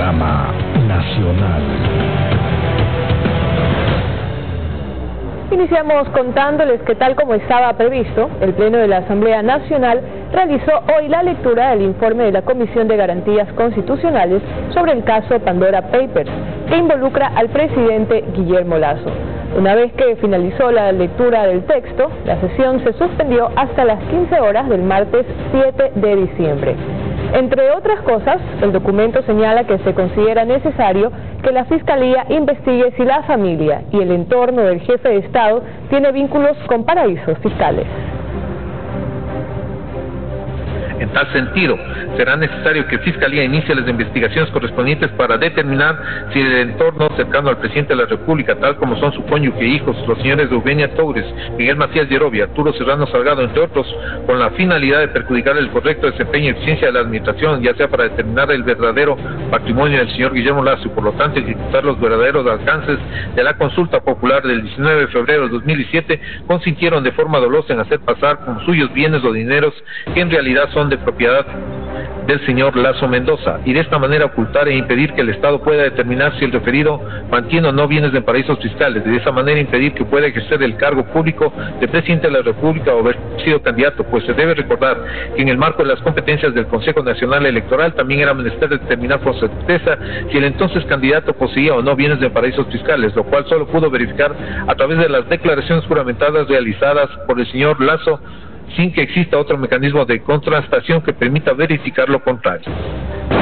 Panorama Nacional. Iniciamos contándoles que, tal como estaba previsto, el Pleno de la Asamblea Nacional realizó hoy la lectura del informe de la Comisión de Garantías Constitucionales sobre el caso Pandora Papers, que involucra al presidente Guillermo Lasso. Una vez que finalizó la lectura del texto, la sesión se suspendió hasta las 15 horas del martes 7 de diciembre. Entre otras cosas, el documento señala que se considera necesario que la Fiscalía investigue si la familia y el entorno del jefe de Estado tiene vínculos con paraísos fiscales. En tal sentido, será necesario que Fiscalía inicie las investigaciones correspondientes para determinar si el entorno cercano al presidente de la República, tal como son su cónyuge e hijos, los señores Eugenia Toures, Miguel Macías Yerobi, Arturo Serrano Salgado, entre otros, con la finalidad de perjudicar el correcto desempeño y eficiencia de la administración, ya sea para determinar el verdadero patrimonio del señor Guillermo Lasso y por lo tanto ejecutar los verdaderos alcances de la consulta popular del 19 de febrero de 2017, consintieron de forma dolosa en hacer pasar como suyos bienes o dineros que en realidad son de propiedad del señor Lasso Mendoza, y de esta manera ocultar e impedir que el Estado pueda determinar si el referido mantiene o no bienes en paraísos fiscales, de esa manera impedir que pueda ejercer el cargo público de presidente de la República o haber sido candidato, pues se debe recordar que en el marco de las competencias del Consejo Nacional Electoral también era menester determinar por certeza si el entonces candidato poseía o no bienes de paraísos fiscales, lo cual solo pudo verificar a través de las declaraciones juramentadas realizadas por el señor Lasso, sin que exista otro mecanismo de contrastación que permita verificar lo contrario.